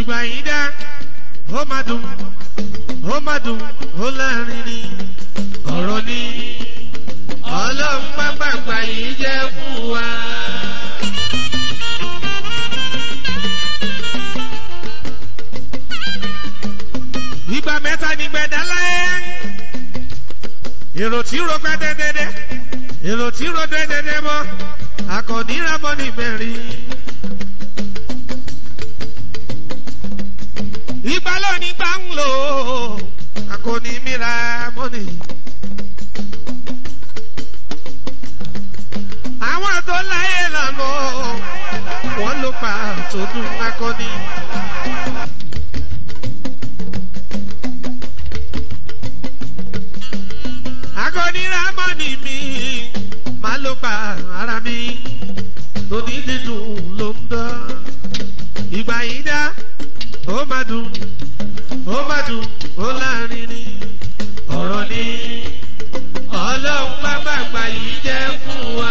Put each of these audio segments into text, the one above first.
ìgbà yìí dá ó máa dùn ó láàrin ni ọ̀rọ̀ ni ọlọ́run pápákpá yìí jẹ́ fún wa. ìgbà mẹ́ta ní gbẹ̀dá láyé èrò tí ro pẹ́ dẹ́dẹ́dẹ́ èrò tí ro dẹ́dẹ́dẹ́ bọ́ akọ̀ní rábọ́ ní mẹ́rin. ìgbà lónìí gbà ń lò akọ̀ní mìíràn mọ́nì. àwọn tó láyé lànà wọ́n ló pa tó dùn akọ̀ní. akọ̀ní rámọ́nì mi máa ló pa ara mi lóní nínú ló ń dán. ìgbà yìí dá ó máa dùn ó láàrin ni ọ̀rọ̀ ni ọlọ́run pápákpá yìí jẹ́ fún wa.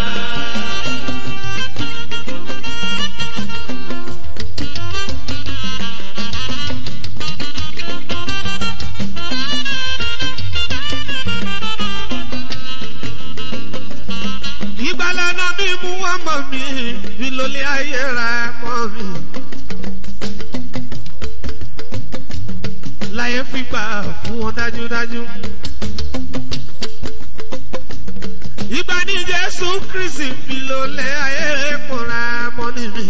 ìgbàlànà mi mú wọn mọ̀ mi ìlòlé ayé ra mọ́ mi. láyé fipá fún wọn dájúdájú. ìgbà ní Jésù Kristi ìlòlé ayé kóra mọ́ níbi.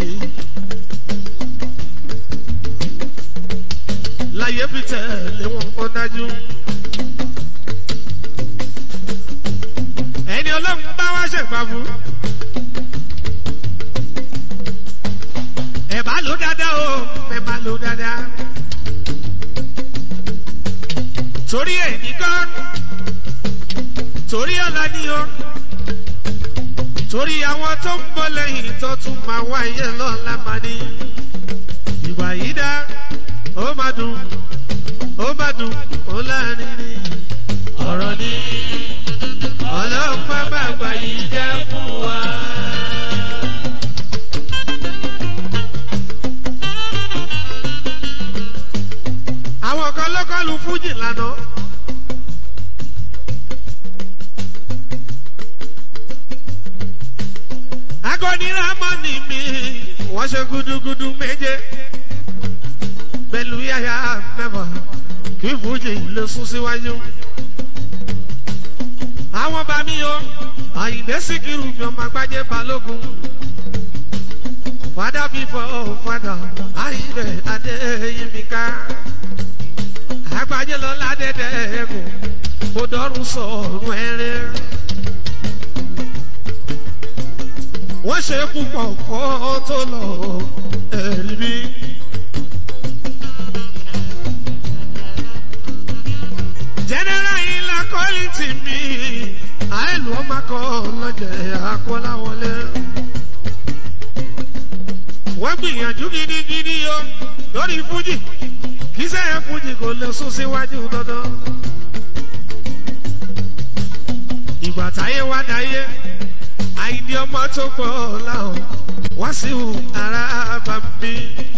láyé fi tẹ̀lé wọn kọ́ dájú. ẹni ọlọ́run bá wá ṣèpá fún. ẹ bá lò dáadáa o ẹ bá lò dáadáa. torí ẹ̀ nìkan torí ọ̀la ni o torí àwọn tó ń bọ̀ lẹ́yìn tó tún máa wáyé lọ́la máa ní. ìgbà yìí dá ó máa dùn ó láàrin ni ọ̀rọ̀ ni ọlọ́run pápákpá yìí jẹ́ fún wa. àwọn kan lọ́kọ́lù fújì lánàá. akọni rámọ́nì mi wọ́n ṣe gudugudu méje pẹ̀lú yàyà mẹ́fà kí fújì lè sún síwájú. àwọn bá mi yọ Àyìndé Síkírù mi ọmọ Àgbájé Balógun fada before fada Àyìndé Adéyẹmíká Àgbájé lọ́lá dẹ́dẹ́ ẹ̀kọ́ mo dọ́rùn sọ̀rùn ẹ̀rẹ́. wọ́n ṣe púpọ̀ kọ́ tó lọ ẹ̀rí bí. general ilà kọ́lìtì mi àìlú ọmọ kan lọ́jẹ̀ àkọ́láwọlé. wọ́n gbìyànjú gidigidi o lórí fújì kì í sẹ́yìn fújì kò lè sún síwájú dandan. ìgbà táyé wá dáyé àìní ọmọ tó pọ̀ láwọn wá sí ara bá mi.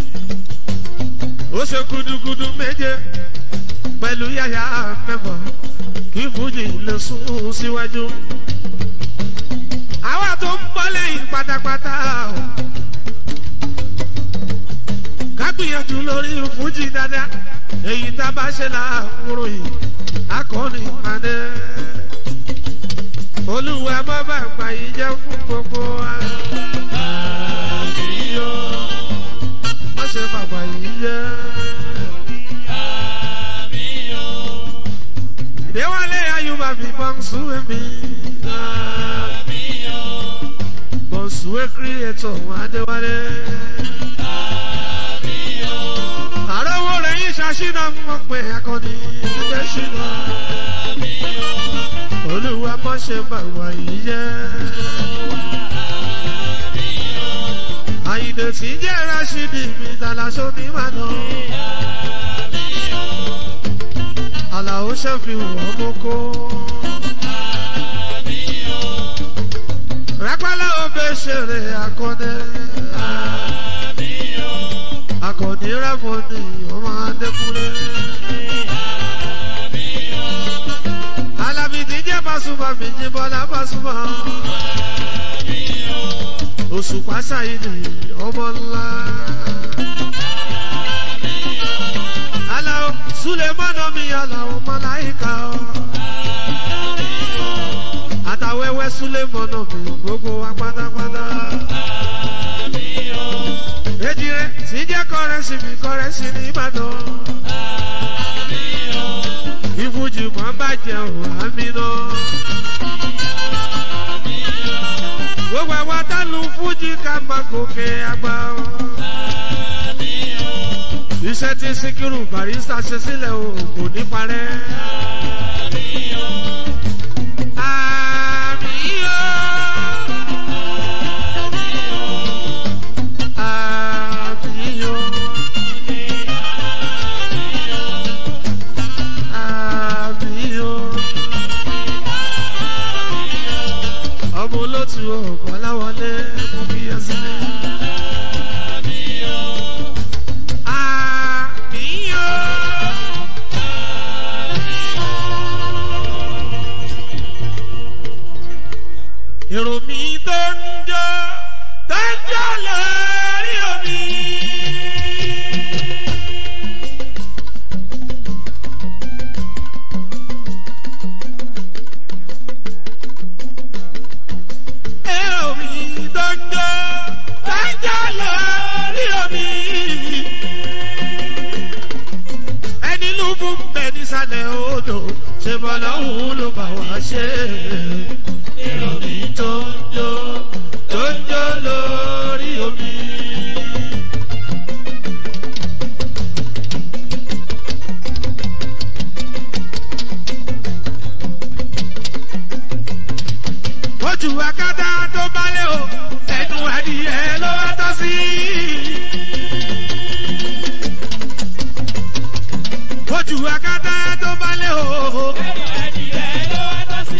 ó ṣe gudugudu méje pẹ̀lú yàyà mẹ́fà kí fújì lè sún síwájú. àwa tó ń bọ́ lẹ́yìn pátápátá ká gbìyànjú lórí fújì dáadáa èyí tá a bá ṣe láàmúrò yìí akọni ìpàdé. Olúwa má bá gbà yìí jẹ́ fún gbogbo wa. Àmín o. Má ṣe bàbá yìí jẹ́. Àmín o. Ìdéwálé Ayúbà fi bọ́ǹsúwé mi. Àmín o. Bọ́ǹsúwé kírìẹ̀tọ̀ wọn Adéwálé. Àmín o. Àròwó rẹ̀ yín ṣaṣínà mọ̀ pé akọni ìdílé ṣìnà. Àmín o. Olúwa má ṣe bàbá yìí jẹ́. Àyìndé tí jẹ́ Rashidi mi dàlàṣọ ní màná. Àlàó ṣẹ́fi wọ́n mọ́kó. Rápálá òbí ṣeré akọni. Akọni ìrẹ́mọ̀nì ọmọ adékúnlé. Alábí ti jẹ́ Pasuma mi ní Bọ́lá Pasuma. Òṣùpá Sáyidì ọmọ ńlá. Aláwọ̀ Súlẹ̀mọ́nà mi aláwọ̀ Màláíkà. Àtàwẹ́wẹ́ Súlẹ̀mọ́nà mi gbogbo wa pátápátá. Ejire ti jẹ́ kọ́rẹ́sì mi kọ́rẹ́sì ní Ìbàdàn. Ìfújì mọ́ bàjẹ́ ò àmì náà. Gbogbo àwọn tánu fújì ká máa gòkè àgbà. Iṣẹ́ tí Síkírù Barista ṣe sílẹ̀ o kò ní parẹ́. Ọmọ olótù ọ̀pọ̀ aláwọlé mú kí ẹ sílẹ̀. Èrò mi tó ń jó lórí omi. Èrò mi tó ń jó lórí omi. Ẹni lúbú ń bẹ nísàlẹ̀ odò ṣe bọ́ lọ́hùn ló bá wá ṣe. Èrò mi tó ń jó lórí omi. Ojú akátá tó balẹ̀ o, ẹnu adìyẹ ló wá tọ́ sí. Ojú akátá tó balẹ̀ o, ẹnu adìyẹ ló wá tọ́ sí.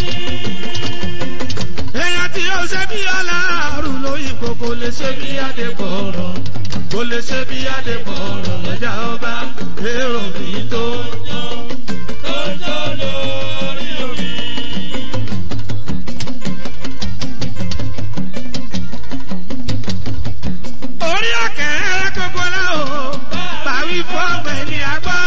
Èèyàn tí ó ṣe bí aláàrùn lóyìnbó kò lè ṣe bí adébọ̀rọ̀, kò lè ṣe bí adébọ̀rọ̀ lọ́jà ọba. Èrò mi tó ń jó lórí omi. Orí ọ̀kẹ́ gbogbo láwọ̀ báwí fọ́ọ̀mù ní agbọ́.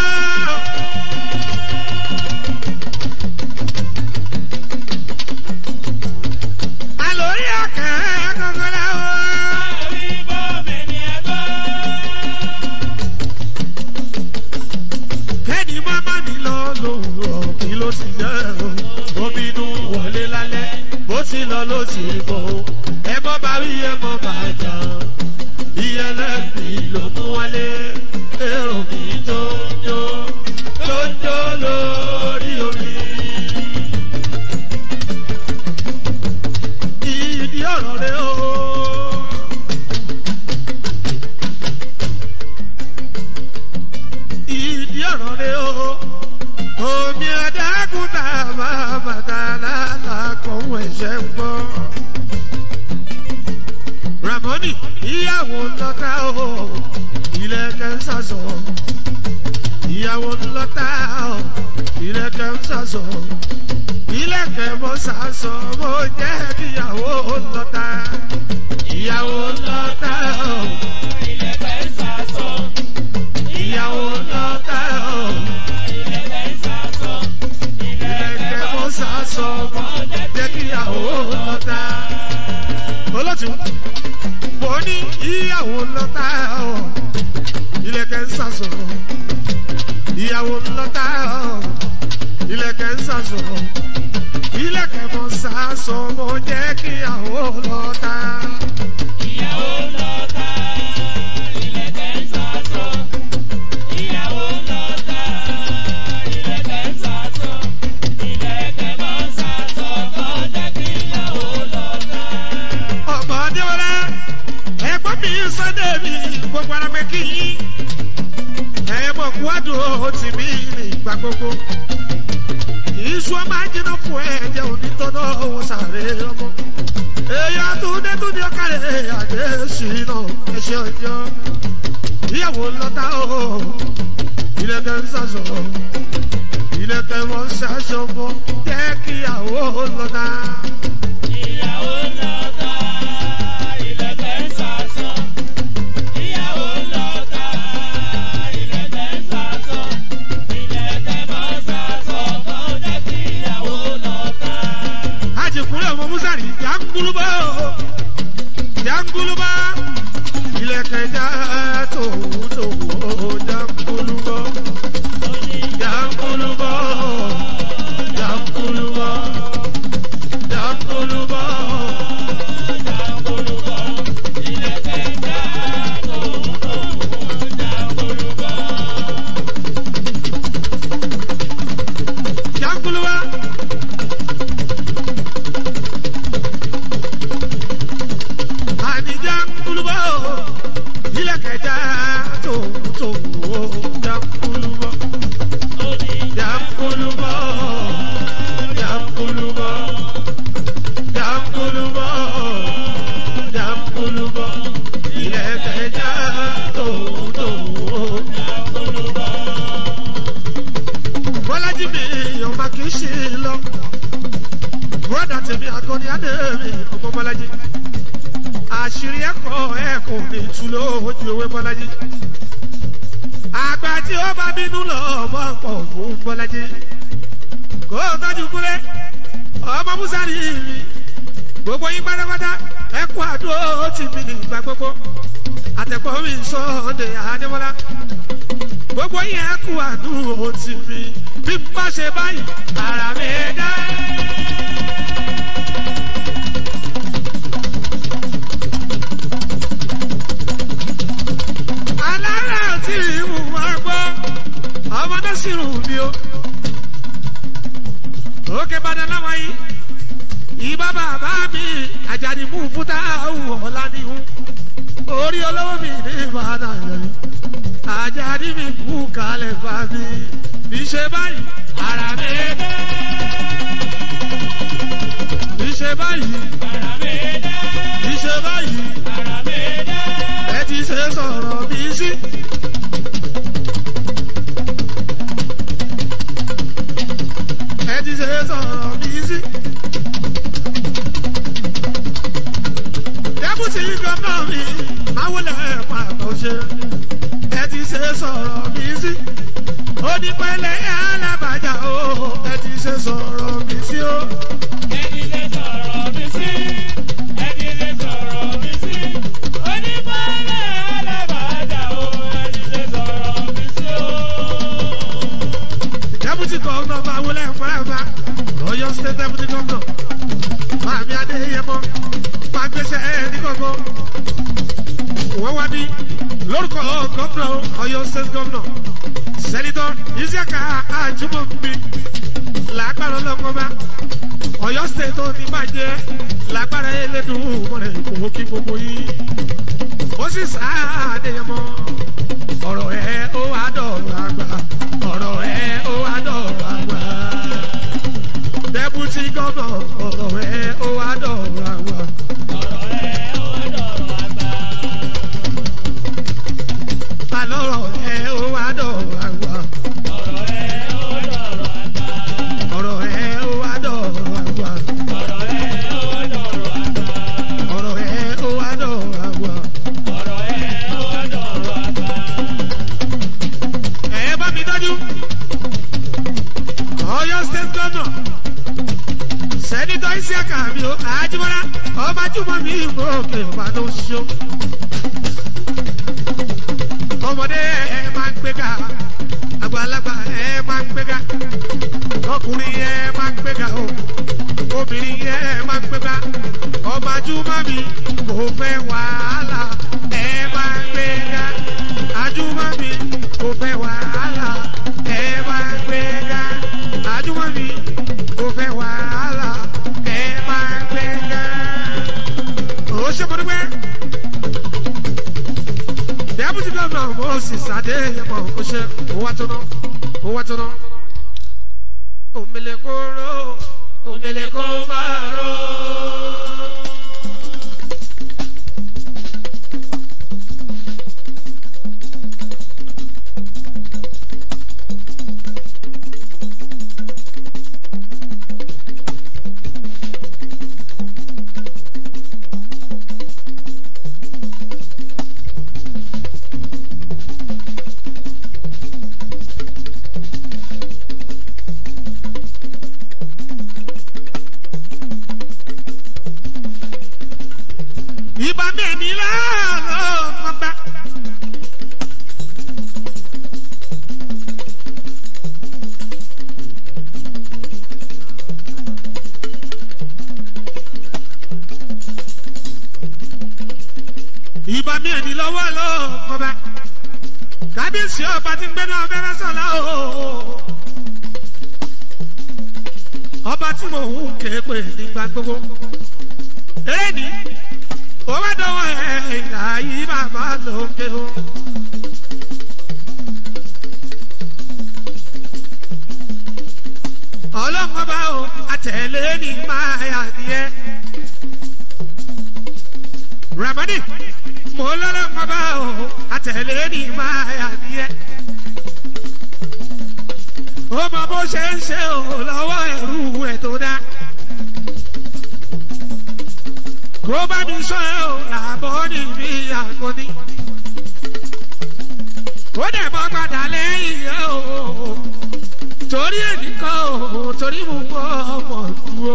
Àlórí ọ̀kẹ́ gbogbo láwọ̀ báwí fọ́ọ̀mù ní agbọ́. Kẹ́ni mọ́mọ́ mi lọ lòwúrọ̀ kí ló ti jẹ́ o. Omi inú wọlé lálẹ́ bó ti lọ ló ti bọ̀. Ẹ mọ́ bá wí ẹ mọ́ bá jà. Ìyẹlẹ́bí ló mú wálé. Èrò mi tó ń jó lórí omi. Ìdí ọ̀rọ̀ rẹ̀ o. Ìdí ọ̀rọ̀ rẹ̀ o. Omi adágúntà máa bàtà lálàkọ̀ọ́ ẹ̀ṣẹ̀ ń gbọ́. Ramoni ìyàwó ńlọta o, ìlẹ̀kẹ̀ ń sàṣọ. Ìyàwó ńlọta o, ìlẹ̀kẹ̀ ń sàṣọ. Ìlẹ̀kẹ̀ mọ́ sàṣọ mo jẹ́ ìyàwó ńlọta. Ìyàwó ńlọta o, ìlẹ̀kẹ̀ ń sàṣọ. Ìyàwó ńlọta o, ìlẹ̀kẹ̀ ń sàṣọ. Ìlẹ̀kẹ̀ mọ́ sàṣọ mo jẹ́ ìyàwó ńlọta. Olótùú mo ní ìyàwó ńlọta o, ìlẹ̀kẹ̀ ń sàṣọ. Ìyàwó ńlọta o, ìlẹ̀kẹ̀ ń sàṣọ. Ìlẹ̀kẹ̀ mọ́ sàṣọ mo jẹ́ kíyàwó lọ́ta. Ìyàwó ńlọta, ìlẹ̀kẹ̀ ń sàṣọ. Ìyàwó ńlọta, ìlẹ̀kẹ̀ ń sàṣọ. Ìlẹ̀kẹ̀ mọ́ sàṣọ mo jẹ́ kíyàwó lọ́ta. Ọmọ Adéwọlá ẹ̀gbọ́n mi Sunday mi gbogbo ara pé kí yín ẹ̀yẹ mọ̀ kú àdùn ó ti mí ní ìgbà gbogbo. Kì í iṣu ọmọ ajiná fún ẹ̀jẹ̀ onítọ́nà owó sàré ọmọ. èèyàn túndé ọkàlẹ̀ àjẹsí náà ẹ̀ṣẹ̀ ọjọ́. ìyàwó lọ́tà o ilẹ̀kẹ̀ ń sàṣọ ilẹ̀kẹ̀ wọn ṣàṣọ bọ́ jẹ́ kíyàwó lọ́tà. ìyàwó lọ́tà ilẹ̀kẹ̀ ń sàṣọ ìyàwó lọ́tà ilẹ̀kẹ̀ ń sàṣọ ilẹ̀kẹ̀ wọn ṣàṣọ bọ́ jẹ́ kíyàwó lọ́tà. àjẹkùnrin ọmọ musari janguluba janguluba ilẹ̀kẹ̀ já tòun tòun janguluba janguluba janguluba janguluba janguluba ilẹ̀kẹ̀ já tòun tòun janguluba. janguluba. Janguluba, ilẹ̀kẹ̀ já tòun tòun janguluba, janguluba, janguluba, janguluba, janguluba, ilẹ̀kẹ̀ já tòun tòun janguluba. Bọ́lájí mi ọmọ kì í ṣe lọ, bọ́dà tèmi akọni adé mi ọmọ Bọ́lájí. Àṣírí ẹ̀kọ́ ní tú lójú ewé Bọ́lájí. Àgbà tí ó bá bínú lọ ọmọ pọ̀ fún Bọ́lájí. Kó o tọ́jú kúlẹ̀, ọmọ Musari mi. Gbogbo yín pátápátá ẹkún àdó ti mi nígbà gbogbo. Àtẹ̀pọ̀ mi Sunday Adébọ́lá. Gbogbo yín ẹkún àdó ti mi. Bí n bá ṣe báyìí, ara mi dá. Tí ìwù máa gbọ́, ọmọ náà sì rùn mí o. Òkè Ìbàdàn láwọn yìí, ìbá bàbá mi, Àjàdí mú fúta òwò ọ̀la níhú. Orí olówó mi ní Ìbàdàn yẹn. Àjàdí mi kú kalẹ̀ bá mi. Ìṣe báyìí, ara mi dé. Ìṣe báyìí, ara mi dé. Ìṣe báyìí, ara mi dé. Ẹ ti ṣe sọ̀rọ̀ mi sí. Ẹ ti ṣe sọ̀rọ̀ mi sí. Dẹ́kùtì gómìnà mi máa wọlé pàtó ṣe. Ẹ ti ṣe sọ̀rọ̀ mi sí. Onípẹ̀lẹ̀ alábàjá o. Ẹ ti ṣe sọ̀rọ̀ mi sí o. Ẹ ti ṣe sọ̀rọ̀ mi sí. Ẹ ti ṣe sọ̀rọ̀ mi sí. Onípẹ̀lẹ̀ alábàjá o. Ẹ ti ṣe sọ̀rọ̀ mi sí o. Deputy Governor máa wọlé pàápàá. Ọ̀yọ́ State Deputy Governor. Màmí Adéyẹmọ. Máa gbèsè ní gbogbo. Wọ́n wá bí lórúkọ Governor Ọ̀yọ́ State Governor. Senator Isiaka Ajimobi. Lágbára ọlọ́kọ́ba. Ọ̀yọ́ State tó ní máa jẹ́ lágbára elédùn mọ̀rẹ̀ kò kí gbogbo yìí. Ó sì sáà Adéyẹmọ. Ọ̀rọ̀ ẹ̀ ó wá dọ̀rọ̀ àgbà. Ọ̀rọ̀ ẹ̀ ó wá dọ̀rọ̀ àgbà. Deputy Governor. Ọ̀rọ̀ ẹ̀ ó wá dọ̀rọ̀ àgbà. Ọ̀rọ̀ ẹ̀ ó wá dọ̀rọ̀ àgbà. Àlọ́rọ̀ ẹ̀ ó wá dọ̀rọ̀ àgbà. Ọ̀rọ̀ ẹ̀ ó wá dọ̀rọ̀ àgbà. Ọ̀rọ̀ ẹ̀ ó wá dọ̀rọ̀ àgbà. Ọ̀rọ̀ ẹ̀ ó wá dọ̀rọ̀ àgbà. Ọ̀rọ̀ ẹ̀ ó wá dọ̀rọ̀ àgbà. Ọ̀rọ̀ ẹ̀ ó wá dọ̀rọ̀ àgbà. Ẹ bá mi dájú. Ọ̀yọ́ State Governor. Senator Isiaka Ajimola. Ọba Jùmọ̀ mi ìgbò òkè ìbàdàn ṣó. Ọmọdé ẹ máa ń gbéga. Àgbàlagbà ẹ máa ń gbéga. Ọkùnrin ẹ máa ń gbéga o. Obìnrin ẹ máa ń gbéga. Ọba Jùmọ̀ mi kò fẹ́ wàhálà. Ẹ máa ń gbéga. Ajùmọ̀ mi kò fẹ́ wàhálà. Ẹ máa ń gbéga. Ajùmọ̀ mi kò fẹ́ wàhálà. Ẹ máa ń gbéga. Ó ṣe mo dúpẹ́. Deputy Governor Moses Adéyẹmọ Oṣé Owátúná. òmìnira kó ró òmìnira kó máa ró. Ìbá mi ẹni lọ́wọ́ lọ́kọ̀ọ́ba kábíyèsí ọba tí ń gbé náà bẹ́rẹ̀ sọ̀lá o. Ọba tí mo ń ké pè nígbà gbogbo. Ẹni ó wá dánwò ìlà yìí bàbá lókè o. Ọlọ́mọba o àtẹ̀lé ní máa yà ni ẹ́. Ramani mo lọ́lọ́ mọ́bá o àtẹ̀lé ní máa yà ní ẹ́. Ó mọ bó ṣe ń ṣe o lọ́wọ́ ẹ̀rú ẹ̀ tó dá. Kó bá mi sọ ẹ o làbọ̀ ní bí àgọ́ní. Ó dẹ̀ mọ́ padà lẹ́yìn ẹ o torí ẹnìkan o torí mo mọ ọmọ dúró.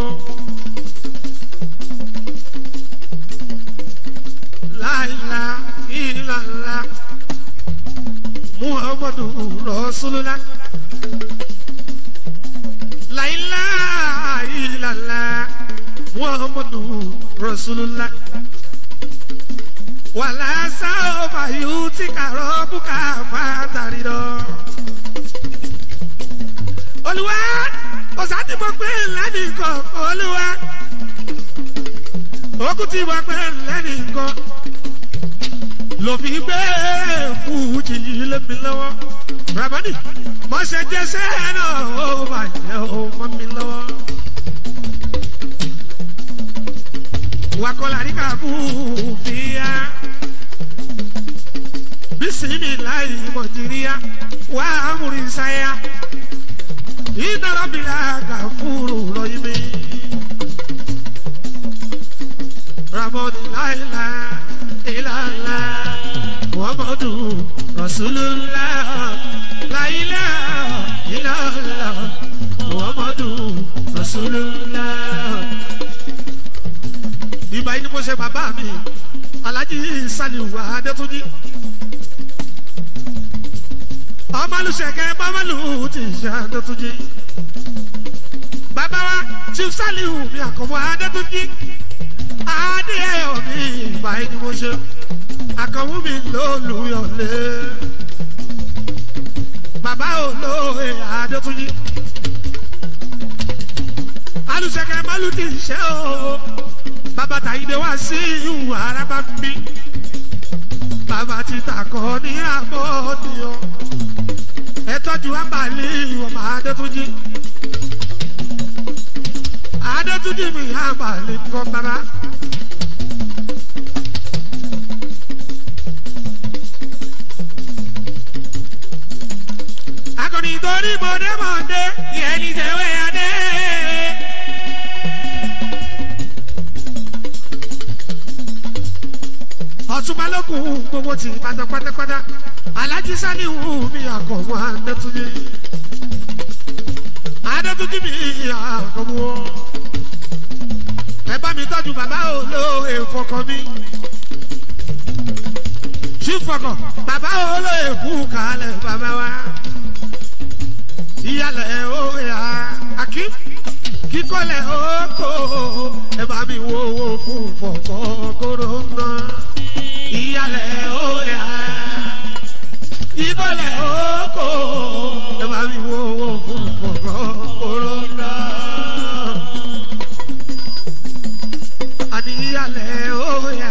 Láìla ìlàlá Muhammadu Rasulullah. Láìla ìlàlá Muhammadu Rasulullah. Wàlá sábà yóò ti kàrọ́ bùkà máa tàrí lọ. Olúwa ọ̀sán tí mo pè lẹ́nìkan Olúwa. Ogun tí wọ́n pè lẹ́nìkan. Lò fi gbé fújì lé mi lọ́wọ́. Ramani, mo ṣe jẹ́sẹ́ náà ó bàjẹ́ ó mọ́ mi lọ́wọ́. Wakọ̀lá ní kàbú fìyà. Bísíní láì Mọ̀jíríà wà á múri sáyà. Ìdárọ̀bìlà Gàfúrù lọ́yìn mi. Ramani láìla ìlàlá. Muhammadu Rasulullah. La ilaha illallah. Muhammadu Rasulullah. Ìgbà yìí ni mo ṣe bàbá mi Alhaji Saliu Adétúnjí. Ọmọlúṣẹ̀kẹ́ bọ́mọlú ti ṣe Adétúnjí. Bàbá wa Chief Saliu mi Àkànmú Adétúnjí. Adé ẹ̀yọ̀ mi ìgbà yìí ni mo ṣe. Àkànmú mi lólùyọ̀lé. Bàbá olóye Adétúnjí. Alúṣẹ̀kẹ́ mọ́lú ti ṣe o. Bàbá Tàyídé wá sí ìwà arábá mi. Bàbá ti tàkọ́ ní àmọ́dìyàn. Ẹ tọ́jú àbálí ọmọ Adétúnjí. Adétúnjí mi àbálí nǹkan bàbá. Akọni torí mọ̀dé yẹn ní sẹ́wé adé. Ọ̀túnba lókun gbogbo ti Ìbàdàn pátápátá. Alhaji Saliu mi Àkànmú Adétúnjí. Adétúnjí mi Àkànmú. Ẹ bá mi tọ́jú bàbá olóye fọkàn mi. Ṣífọkàn bàbá olóye kú kalẹ̀ bàbá wa. Ìyálẹ̀ òye Akim kíkọ́lẹ̀ oko. Ẹ bá mi wo owó fún fọkàn kóró náà. Ìyálẹ̀ òye ìkọlẹ̀ oko. Ẹ bá mi wo owó fún fọkàn kóró náà. Àní ìyálẹ̀ òye.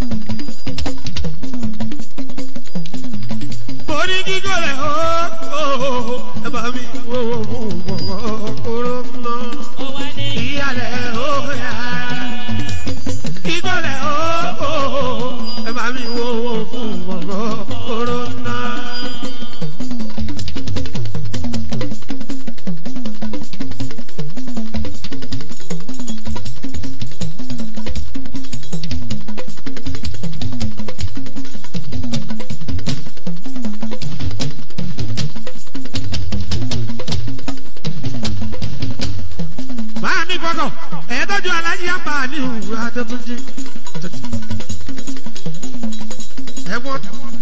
Orí kíkọlẹ̀ oko. Adébúnjí. Ẹ̀wọ̀n.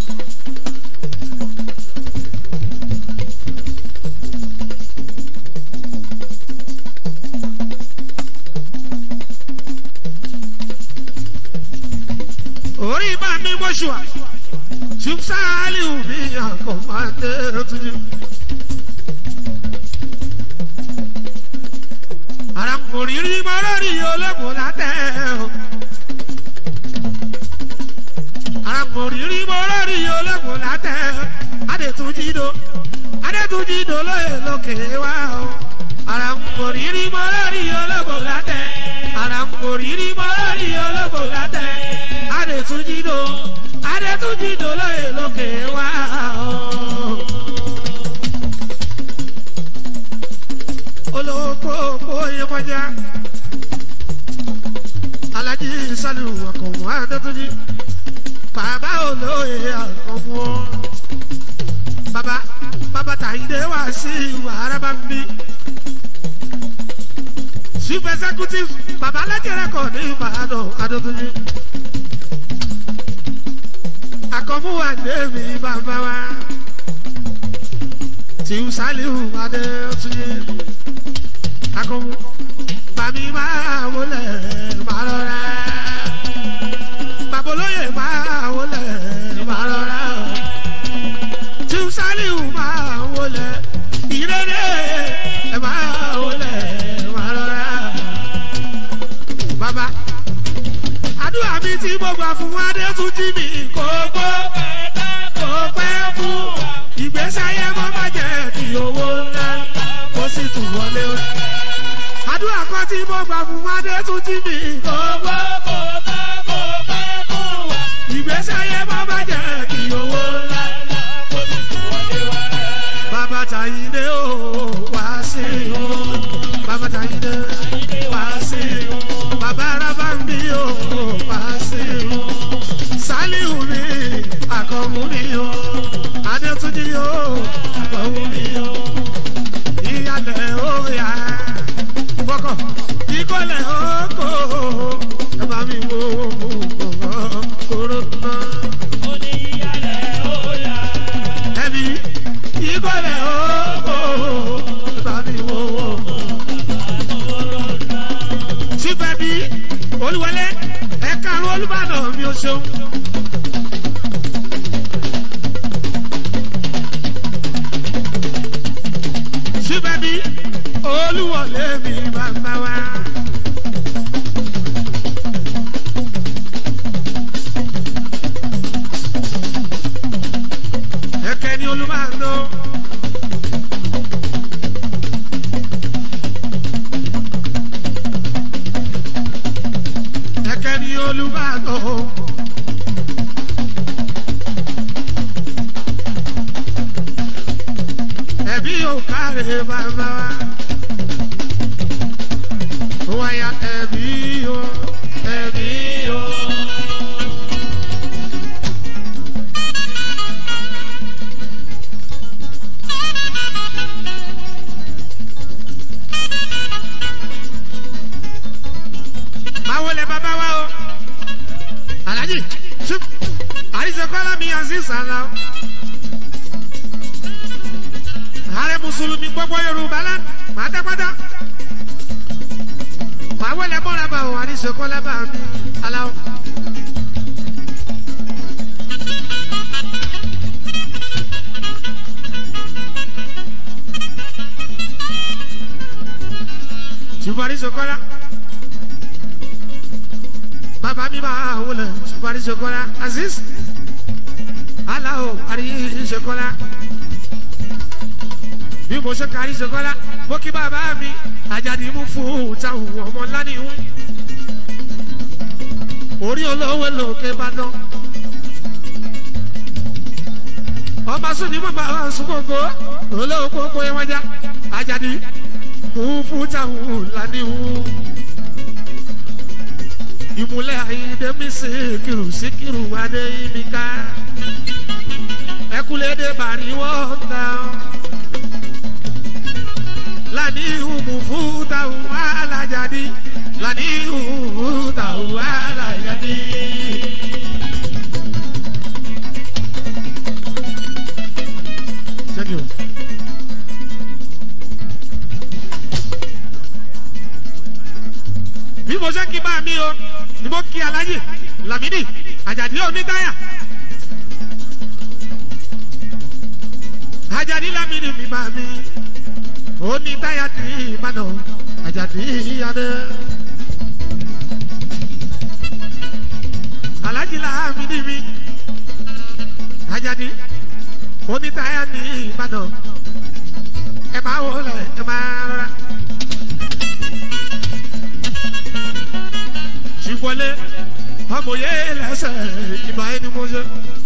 Orí bá mi mọ́ṣúà, ṣùgbọ́n mi àkọ́mọ́dé tuntun. Ara kò rí rí mọ́ lórí ológun látẹ̀ o. Ara kò rí rí mọ́ lórí ológun látẹ̀ o. Adétúnjídò lóye lókè wá o. Ara kò rí rí mọ́ lórí ológun látẹ̀. Ara kò rí rí mọ́ lórí ológun látẹ̀. Adétúnjídò lóye lókè wá o. Olóko yemọja Alhaji Saliu Akànmú Adétúnjí bàbá olóye Akànmú bàbá Tàyíndé wá sí Araba ń bí chief executive bàbá alájẹrẹ kọ ní Ìbàdàn Adétúnjí Akànmú Adémi bàbá wa Tíù Saliu Adétúnjí Akànmú bàmí máa wọlé máa rọra babolóye máa wọlé máa rọra Tíù Saliu máa wọlé ìrere máa wọlé máa rọra. Bàbá àdúrà mi tí mo gbà fún Adétúnjí mi kò pẹ́ fún ìgbésí ayé mo má jẹ́ kí owó ńlá kó sì tún wọlé o. Àdúrà kan tí mo gbà fún Adétúnjí mi kò pẹ́ fún ìgbésí ayé mo má jẹ́ kí owó ńlá kó sì tún wọlé o. Bàbá Tàyíndé o wá sí o. Bàbá Tàyíndé wá sí o. Bàbá Araba ń bí o wá sí o. Saliu mi Akànmú mi o. Adétúnjí o Akànmú mi o. Ìyálẹ̀ ó yá bọ́kọ̀ ìkọlẹ̀ oko ẹ bá mi wo kóró náà. Ó ní ìyálẹ̀ ó yá. Ẹbí ìkọlẹ̀ oko ẹ bá mi wo kóró náà. Síbẹ̀ bí Olúwọlé ẹ̀ka àrùn Olúbàdàn mi ò ṣeun. Síbẹ̀ bí Olúwọlé mi bàbá wa. Ẹ̀kẹ́ ni Olúbàdàn. Ẹ̀kẹ́ ni Olúbàdàn. Ẹbí ò káre bàbá wa. Wáyà ẹbí o. Máa wọlé bàbá wa o. Alhaji ṣùp àríṣekọ́lá mi yàn sí sàlá. Ààrẹ Mùsùlùmí gbogbo Yorùbá lánàá máa dápátá. Máa wọlé mọ́ra bá o àríṣekọ́lá bá mi aláwọ̀. Ṣùgbọ́n àríṣekọ́lá bàbá mi máa wọlé ṣùgbọ́n àríṣekọ́lá Aziz aláwọ̀ àríṣekọ́lá. Bí mo ṣe kárí ṣekọ́lá mo kí bàbá mi Àjàdí mú fún táwọn ọmọ lánìhún. Orí olówó lòkè Ìbàdàn. Ọmọ sùn ní mọ̀ bá wọn sún gbogbo olówó gbogbo yẹn wájà. Àjàdí mú fún táwọn lánìhún. Ìmùlẹ̀ Àyìndé mi Síkírù Adéyínká. Ẹkúlédè bàrí wọ́n ta. Lani umufuta Alajadi Lani umufuta ni mo kí aláyè Lamidi Àjàdí onítáyà Àjàdí Lamidi mi máa mi onítáyà tí ìbànú Àjàdí adé Alájì Lamidi mi Àjàdí onítáyà ní ìbànú ẹ máa wọlé ẹ máa rọra. Ṣìwọlé ọmọye lẹ́sẹ̀ ìbá ẹni mo ṣe.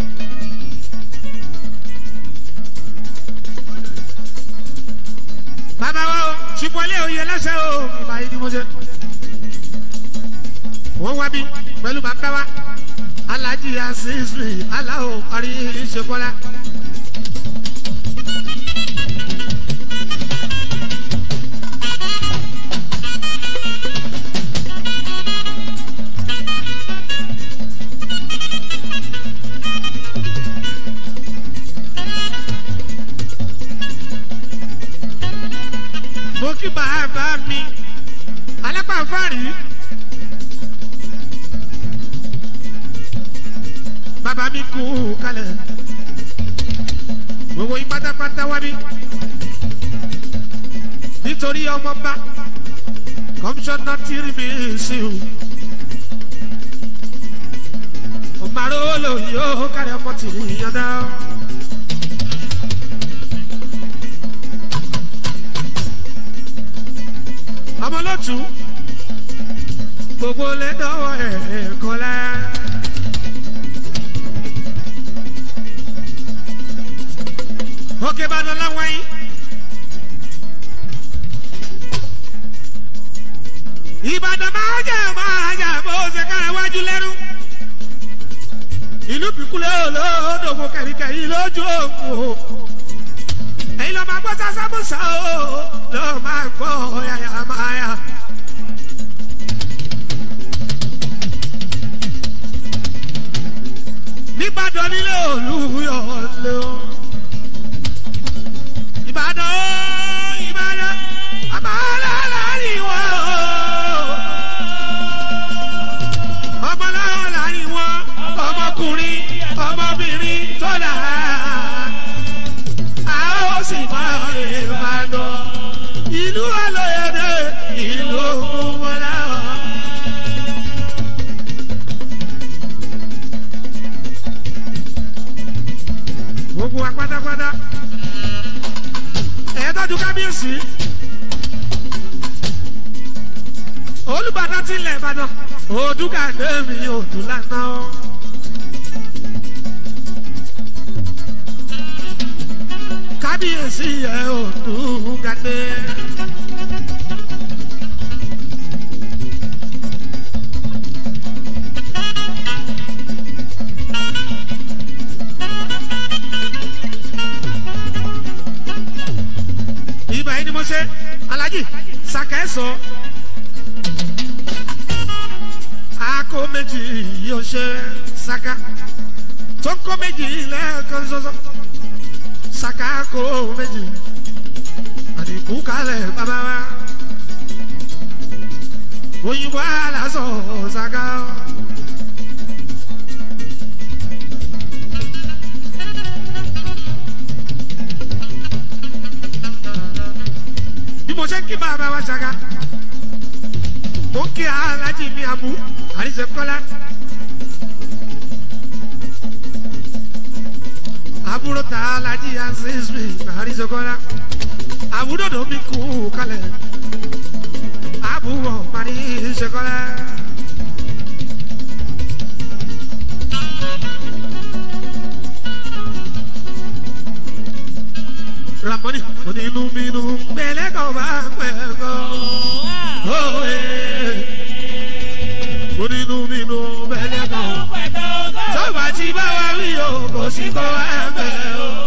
Bàbá wa o ṣìwọlé oyè lẹ́sẹ̀ o ìbá ẹni mo ṣe. Wọ́n wá bí pẹ̀lú bàbá wa Alájì Àṣìṣì aláwọ̀ parí ìṣèkọ́lá. Mo kí bàbá mi alápàfáàrí bàbá mi kú kalẹ̀ gbogbo yín pátápátá wá bí nítorí ọmọọba kọmíṣánná tìrì mi sí o ọmọọ̀rọ̀ olóyè yóò kárí ọmọ tìrì yọ̀dá. Ọmọ lọ́tún gbogbo lẹ́dọ̀ọ́ ẹ̀ẹ́kọ́lá. Òkè Ìbàdàn láwọn yín. Ìbàdàn máa jà bó ṣe kára wájú lẹ́rú. Ìlú Bìkúlẹ̀ olódòwò kẹ̀ríkẹ̀rí lójú òkú. Ẹ̀yin lọ máa gbọ́ sásámúsá o, lọ máa gbọ́ yàyà máa yà. Nígbàdàn nílé Olúyọ̀ lé o. Ìbàdàn o, Ìbàdàn, àmàlà ni wọ́n o. Ọmọláwọ̀ ni wọ́n, ọmọkùnrin, ọmọbìnrin tó dáa. Sì máa rè Ìbàdàn ìlú Olóyèdè ìlú Ògúnmọ́lá. Gbogbo wa pátápátá ẹ̀ẹ́dọ́jú kábíyèsí Olúbàdàn tilẹ̀ Ìbàdàn Odùkàdé mi Odùlànà. Kábíyèsí ẹ Odùkàdé. Ibà yìí ni mo ṣe Alájì Sàkẹ́sọ̀ akó méjì yóò ṣe Sàká tó kó méjì lẹ́ẹ̀kan ṣoṣo. Sàká kó méjì àdìkú kalẹ̀ bàbá wa òyìnbó aláṣọ Sàká. Bí mo ṣe kí bàbá wa Sàká mo kí Alájì mi Àbú Àríṣekọ́lá. Àbúrò ta Alájì Àṣìṣì Àríṣekọ́lá. Àbúrò mi kú kalẹ̀. Àbúrò Àríṣekọ́lá. Ramoni onínú bínú gbẹlẹ́ kan bá pẹ̀ gan. Onínú bínú gbẹlẹ́ kan. Sọ́ba tí bá wá rí o kò sí kọ́ ẹ̀bẹ̀ o.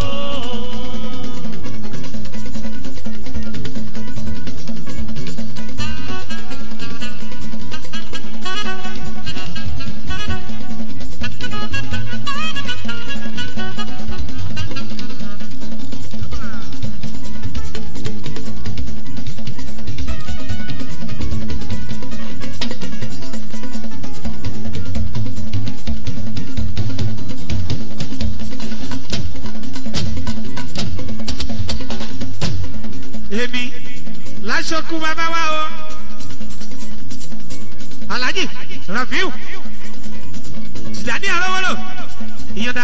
ikú bàbá wa o Alhaji Rafiu Tijani Arówólò ìyọ̀dá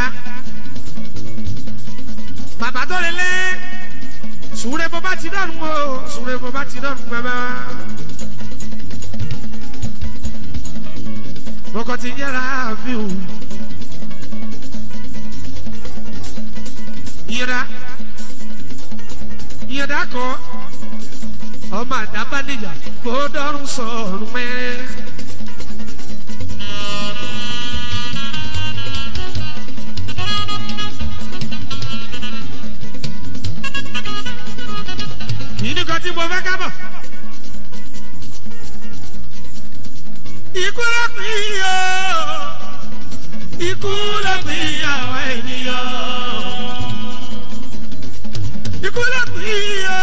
bàbá tó lélẹ̀ sùúrẹ́ bó bá ti dọ̀rùn o sùúrẹ́ bó bá ti dọ̀rùn bàbá wa. Bọ́kọ̀ ti yẹra Rafiu ìyọ̀dá kọ́ ọmọ àdábá níjà kó dọ́rùn sọ̀rùn mẹ́rẹ́. Ìníkan tí mo fẹ́ ká bọ̀. Ikú ló pín yó, ikú ló pín àwọn ènìyàn. Ikú ló pín yó,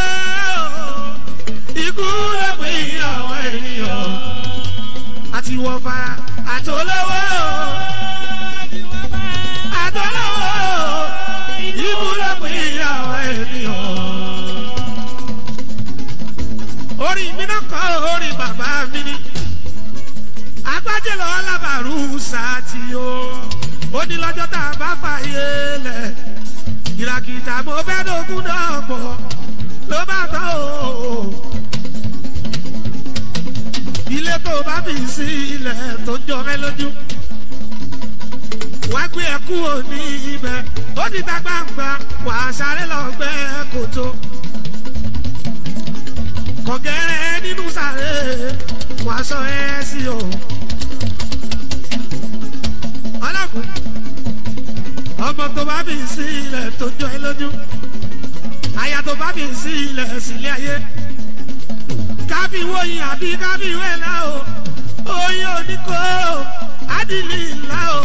ikú ló pín àwọn ènìyàn. Àti wọ̀fà àtọ́lọ́wọ́, àtọ́lọ́wọ́, ikú ló pín àwọn ènìyàn. Orí mi náà kọ́ orí bàbá mi ni. Agbájẹ́ lọ lábàrú sátì o. Ó ní lọ́jọ́ tá a bá fàyè lẹ̀. Ìràkìtà mo fẹ́ dógún náà pọ̀ ló bá tán o. Ilé tó bá fi sí ilẹ̀ tó ń jọ mẹ́ lójú. Wá gbé ẹkú òní ibẹ̀. Ó ní ta gbangba wà á sáré lọ gbẹ́ kòtò. Kọ̀gẹ́rẹ́ nínú sáré wà sọ ẹ́ sí o. Ọlọ́kùn ọmọ tó bá fi sí ilẹ̀ tó jọ ẹ́ lójú. Aya tó bá fi sí ilẹ̀ sílé ayé. Káfíwó yìí àbí káfíwé ńlá o. Oyè oníkó adìlí ńlá o.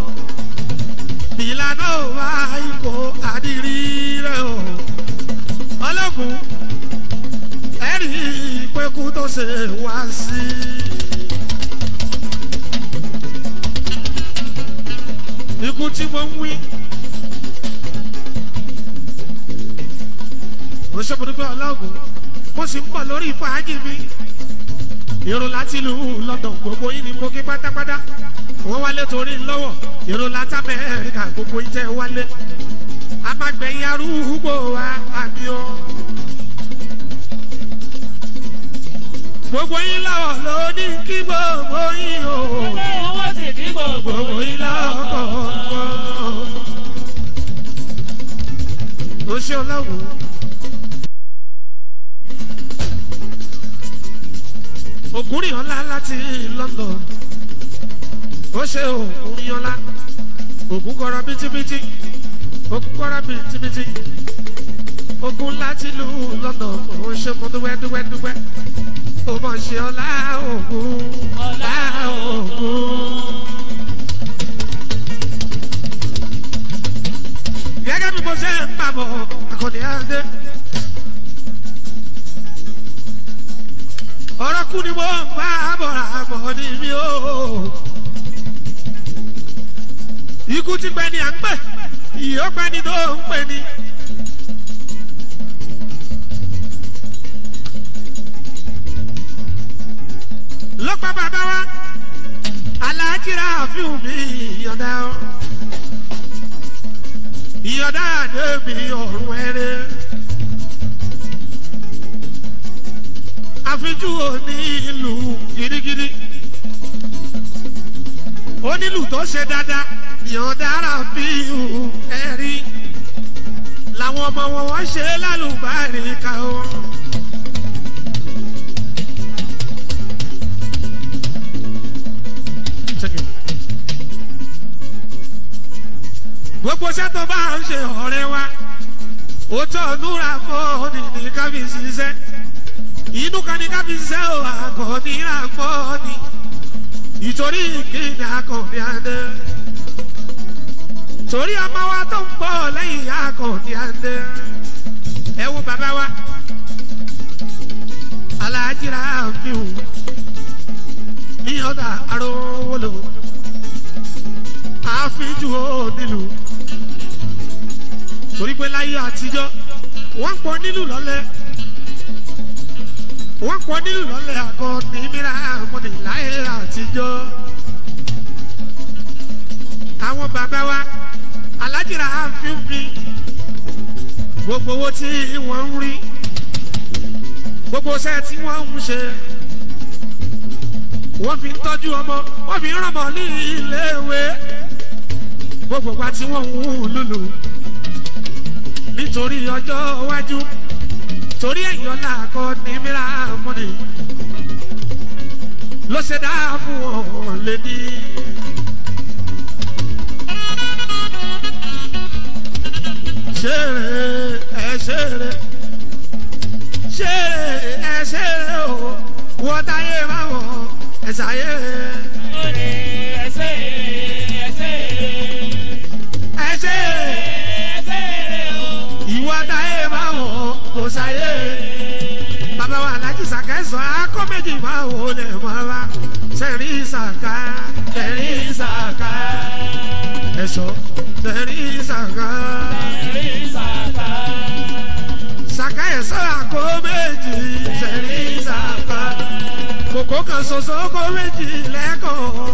Ìlànà òwá ikó adìrí rẹ̀ o. Ọlọ́kùn ẹ̀rí ìpẹ́kù tó ṣe wá sí. Ikú tí mo ń wí. Mo ṣe burúkú ọlọ́gùn. Mo sì ń bọ̀ lórí fàájì mi. Èrò láti ìlú London gbogbo yín ni mo kí pátápátá. Wọ́n wálé torí lọ́wọ́. Èrò láti Amẹ́ríkà gbogbo yín tẹ́ wálé. A máa gbẹ̀yìn arúgbó wa àbí o. Gbogbo yín lọ́wọ́ ló ní kí gbogbo yín o. Wọ́n sì kí gbogbo yín lọ́kọ̀ọ̀kan. Ó ṣe ọlọ́run. Ògúnrìnọlá láti London. Ó ṣe Ògúnrìnọlá. Ògún kọ́ra bítíbítí. Ògún kọ́ra bítíbítí. Ògún láti ìlú London. Ó ṣe mo dúpẹ́. Ó mọ̀ ṣe ọlá Ògún. Ọlá Ògún. Gẹ́gẹ́ bí mo ṣe ń bàbọ̀ Àkàndé Adé. Ọ̀rọ̀ kú ni mo ń bá àbọ̀ ní mi o. Ikú ti pẹ́ ni à ń pè, ìyó pẹ́ ni tó ń pè ni. Lọ́pàá bàbá wa, Alhaji Rafiu mi ìyọ̀dá o. Ìyọ̀dá àdé mi ọ̀run ẹ̀rẹ́. Àfijú onílù gidigidi. Onílù tó ṣe dáadáa, ìyọ̀dá Rafiu ẹ̀rí. Làwọn ọmọ wọn wọ́n ṣe lálùbáríkà o. Gbogbo sẹ́tọ̀ bá ń ṣe ọ̀rẹ́ wa. Ó tọ́ núra mọ́ ní kábíyèsí iṣẹ́. Inú kan ní kábíyèsí iṣẹ́ ò Àkàndé àgbọ̀ ni. Ìtorí ìkíni Àkàndé Adé. Torí ọmọ wa tó ń bọ̀ lẹ́yìn Àkàndé Adé. Ẹ wo bàbá wa. Alhaji Rafiu. Ìyọ̀dá Arówólò. Àfijú onílù. Torí pé láyé àtijọ́ wọ́n ń pọ̀ nílù lọ́lẹ̀. wọ́n kọ́ nílùú lọ́lẹ̀ àgọ́ ní mìíràn àmọ́ni láyé àtijọ́. àwọn bàbá wa alájìrà àfihàn gbogbo owó tí wọ́n ń rí gbogbo iṣẹ́ tí wọ́n ń ṣe wọ́n fi ń tọ́jú ọmọ wọ́n fi ń rànmọ́ ní iléèwé gbogbo wa tí wọ́n ń wú lùlù nítorí ọjọ́ iwájú torí èèyàn làkọ́ ní mìíràn àmọ́ni ló ṣe dáa fún wọn lé ní. ṣeré ẹ ṣeré ṣeré ẹ ṣeré o wọ́n táyé máa wọ̀ ẹ ṣàyè. ẹ ṣeré o. ìwọ́n táyé máa wọ̀ kò ṣàyè. bàbá wa alájí sàkẹ́sọ̀ akọ́ méjì máa wò lè mọ́ wa sẹ́rí sàkà sẹ́rí sàkà ẹ̀ṣọ́ sẹ́rí sàkà. Sàkà ẹ̀ṣọ́ àkọ́ méjì sẹ́rí sàkà kòkó kan ṣoṣo kó méjì lẹ́kọ̀ọ́.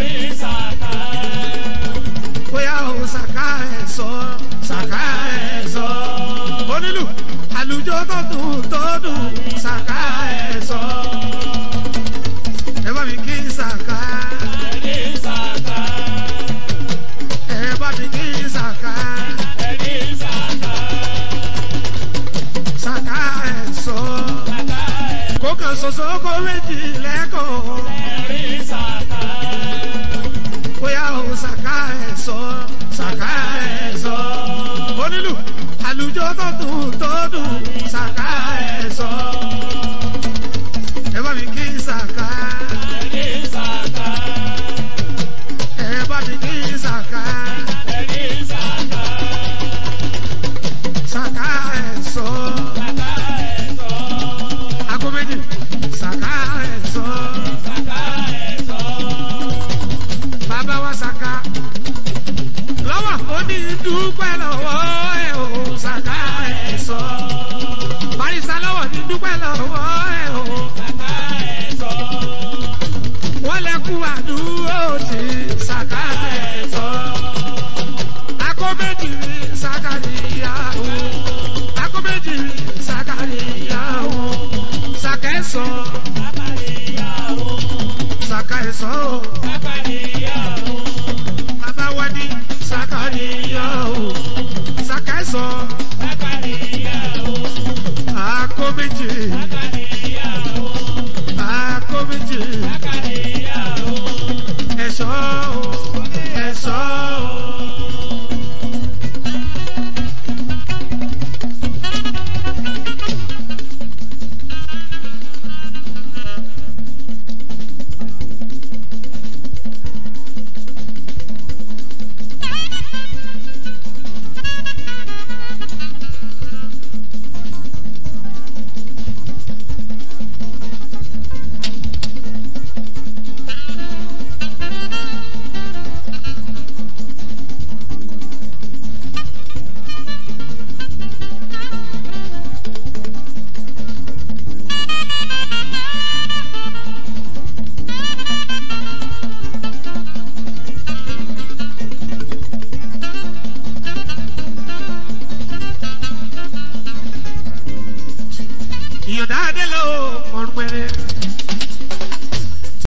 bóyá o sàkà ẹ̀ṣọ́ sàkà ẹ̀ṣọ́ onílù àlùjọ tó dùn sàkà ẹ̀ṣọ́ ẹ bá mi kí sàkà ẹ bá mi kí sàkà sàkà ẹ̀ṣọ́ kó kan ṣoṣo kó méjì lẹ́kọ̀ọ́. bóyá o sàkà ẹ̀ṣọ́ sàkà ẹ̀ṣọ́ onílù àlùjọ tó dùn sàkà ẹ̀ṣọ́ ẹ bá mi kí sàkà ẹ bá mi kí sàkà sàkà ẹ̀ṣọ́ àgọ́ méjì sàkà ẹ̀ṣọ́ bàbá wa sàkà lọ́wọ́ òní dúpẹ́ lọ́wọ́ ẹ̀ o sàkà ẹ̀ṣọ́ barisa lọ́wọ́ ní dúpẹ́ lọ́wọ́ ẹ̀ o wọ́n lẹ́kú àdúró sí sàkà ẹ̀ṣọ́ àgọ́ méjì ní sàkà níyàwó àgọ́ méjì ní sàkà níyàwó sàkà ẹ̀ṣọ́ sàkà ẹ̀ṣọ́ bàbá wa ní sàkà níyàwó sàkà ẹ̀ṣọ́ àgọ́ méjì àgọ́ méjì ẹ̀ṣọ́ ẹ̀ṣọ́.